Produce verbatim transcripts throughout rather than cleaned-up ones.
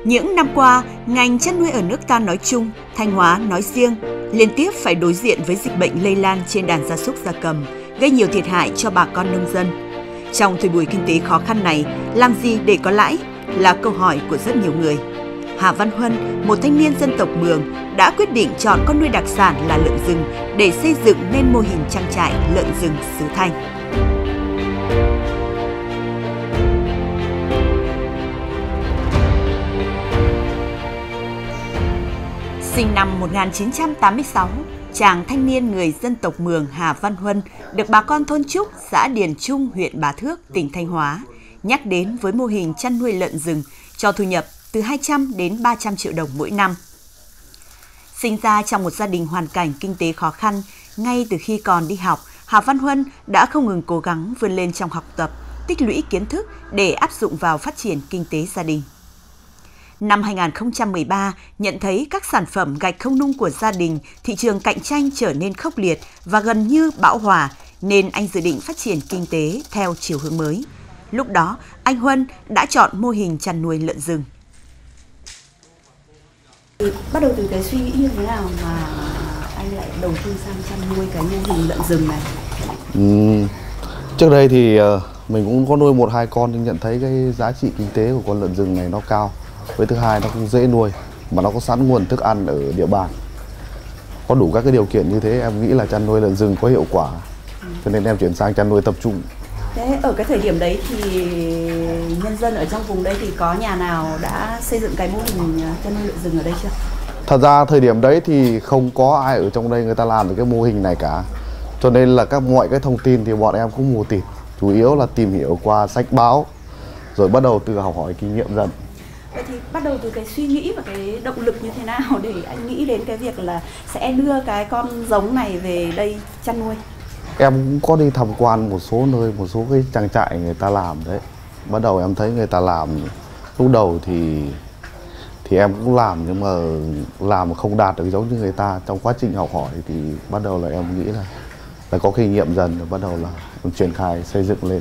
Những năm qua, ngành chăn nuôi ở nước ta nói chung, Thanh Hóa nói riêng, liên tiếp phải đối diện với dịch bệnh lây lan trên đàn gia súc gia cầm, gây nhiều thiệt hại cho bà con nông dân. Trong thời buổi kinh tế khó khăn này, làm gì để có lãi là câu hỏi của rất nhiều người. Hà Văn Huân, một thanh niên dân tộc Mường, đã quyết định chọn con nuôi đặc sản là lợn rừng để xây dựng nên mô hình trang trại lợn rừng xứ Thanh. Sinh năm một nghìn chín trăm tám mươi sáu, chàng thanh niên người dân tộc Mường Hà Văn Huân được bà con thôn Trúc, xã Điền Trung, huyện Bá Thước, tỉnh Thanh Hóa nhắc đến với mô hình chăn nuôi lợn rừng cho thu nhập từ hai trăm đến ba trăm triệu đồng mỗi năm. Sinh ra trong một gia đình hoàn cảnh kinh tế khó khăn, ngay từ khi còn đi học, Hà Văn Huân đã không ngừng cố gắng vươn lên trong học tập, tích lũy kiến thức để áp dụng vào phát triển kinh tế gia đình. Năm hai nghìn không trăm mười ba, nhận thấy các sản phẩm gạch không nung của gia đình, thị trường cạnh tranh trở nên khốc liệt và gần như bão hòa, nên anh dự định phát triển kinh tế theo chiều hướng mới. Lúc đó, anh Huân đã chọn mô hình chăn nuôi lợn rừng. Bắt đầu từ cái suy nghĩ như thế nào mà anh lại đầu tư sang chăn nuôi cái mô hình lợn rừng này? Ừ, trước đây thì mình cũng có nuôi một hai con nhưng nhận thấy cái giá trị kinh tế của con lợn rừng này nó cao. Với thứ hai nó cũng dễ nuôi, mà nó có sẵn nguồn thức ăn ở địa bàn. Có đủ các cái điều kiện như thế, em nghĩ là chăn nuôi lợn rừng có hiệu quả. Cho nên em chuyển sang chăn nuôi tập trung. Thế ở cái thời điểm đấy thì nhân dân ở trong vùng đây thì có nhà nào đã xây dựng cái mô hình chăn nuôi lợn rừng ở đây chưa? Thật ra thời điểm đấy thì không có ai ở trong đây người ta làm được cái mô hình này cả. Cho nên là các mọi cái thông tin thì bọn em cũng mù tịt. Chủ yếu là tìm hiểu qua sách báo, rồi bắt đầu từ học hỏi kinh nghiệm dần. Vậy thì bắt đầu từ cái suy nghĩ và cái động lực như thế nào để anh nghĩ đến cái việc là sẽ đưa cái con giống này về đây chăn nuôi? Em cũng có đi tham quan một số nơi, một số cái trang trại người ta làm đấy. Bắt đầu em thấy người ta làm, lúc đầu thì thì em cũng làm nhưng mà làm không đạt được giống như người ta. Trong quá trình học hỏi thì bắt đầu là em nghĩ là, là có kinh nghiệm dần, rồi bắt đầu là em triển khai xây dựng lên.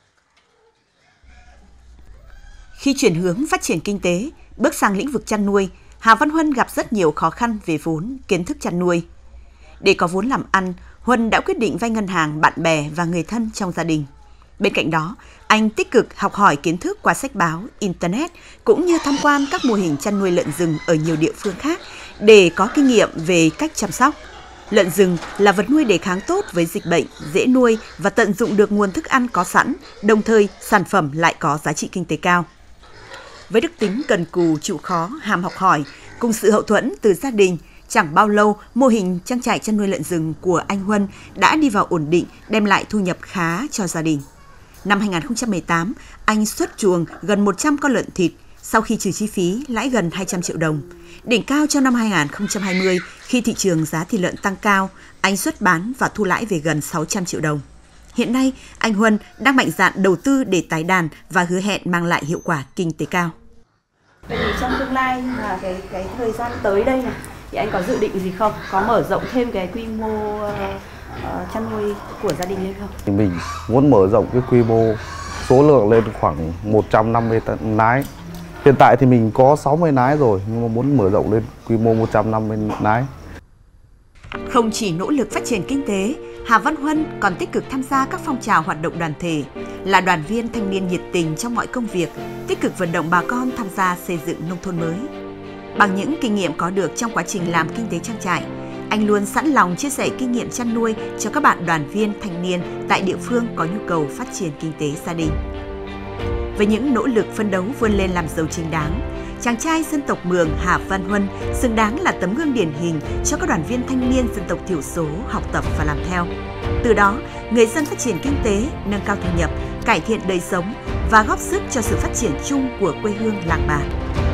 Khi chuyển hướng phát triển kinh tế, bước sang lĩnh vực chăn nuôi, Hà Văn Huân gặp rất nhiều khó khăn về vốn, kiến thức chăn nuôi. Để có vốn làm ăn, Huân đã quyết định vay ngân hàng, bạn bè và người thân trong gia đình. Bên cạnh đó, anh tích cực học hỏi kiến thức qua sách báo, internet cũng như tham quan các mô hình chăn nuôi lợn rừng ở nhiều địa phương khác để có kinh nghiệm về cách chăm sóc. Lợn rừng là vật nuôi đề kháng tốt với dịch bệnh, dễ nuôi và tận dụng được nguồn thức ăn có sẵn, đồng thời sản phẩm lại có giá trị kinh tế cao. Với đức tính cần cù, chịu khó, ham học hỏi, cùng sự hậu thuẫn từ gia đình, chẳng bao lâu mô hình trang trại chăn nuôi lợn rừng của anh Huân đã đi vào ổn định, đem lại thu nhập khá cho gia đình. Năm hai nghìn không trăm mười tám, anh xuất chuồng gần một trăm con lợn thịt, sau khi trừ chi phí lãi gần hai trăm triệu đồng. Đỉnh cao trong năm hai nghìn không trăm hai mươi, khi thị trường giá thịt lợn tăng cao, anh xuất bán và thu lãi về gần sáu trăm triệu đồng. Hiện nay, anh Huân đang mạnh dạn đầu tư để tái đàn và hứa hẹn mang lại hiệu quả kinh tế cao. Vậy thì trong tương lai và cái cái thời gian tới đây này, thì anh có dự định gì không? Có mở rộng thêm cái quy mô uh, uh, chăn nuôi của gia đình lên không? Thì mình muốn mở rộng cái quy mô số lượng lên khoảng một trăm năm mươi nái. Hiện tại thì mình có sáu mươi nái rồi, nhưng mà muốn mở rộng lên quy mô một trăm năm mươi nái. Không chỉ nỗ lực phát triển kinh tế, Hà Văn Huân còn tích cực tham gia các phong trào hoạt động đoàn thể, là đoàn viên thanh niên nhiệt tình trong mọi công việc, tích cực vận động bà con tham gia xây dựng nông thôn mới. Bằng những kinh nghiệm có được trong quá trình làm kinh tế trang trại, anh luôn sẵn lòng chia sẻ kinh nghiệm chăn nuôi cho các bạn đoàn viên thanh niên tại địa phương có nhu cầu phát triển kinh tế gia đình. Với những nỗ lực phấn đấu vươn lên làm giàu chính đáng, chàng trai dân tộc Mường Hà Văn Huân xứng đáng là tấm gương điển hình cho các đoàn viên thanh niên dân tộc thiểu số học tập và làm theo. Từ đó, người dân phát triển kinh tế, nâng cao thu nhập, cải thiện đời sống và góp sức cho sự phát triển chung của quê hương làng bản.